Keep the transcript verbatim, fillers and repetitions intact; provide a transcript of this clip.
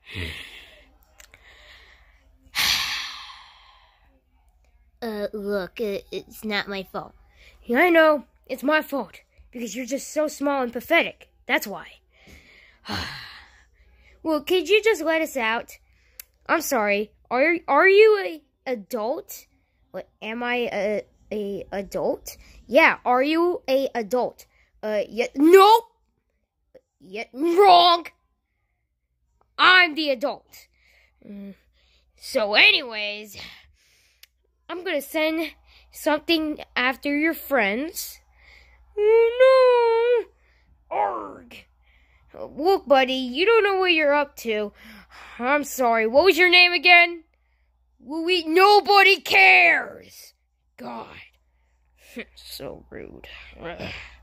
uh, look, uh, it's not my fault. Yeah, I know. It's my fault. Because you're just so small and pathetic. That's why. Well, could you just let us out? I'm sorry. Are are you a adult? What, am I a a adult? Yeah, are you a adult? Uh, yeah, nope. Yeah, wrong. I'm the adult. Mm. So anyways, I'm gonna send something after your friends. Oh no! Arg! Look, buddy, you don't know what you're up to. I'm sorry. What was your name again? We nobody cares. God, so rude.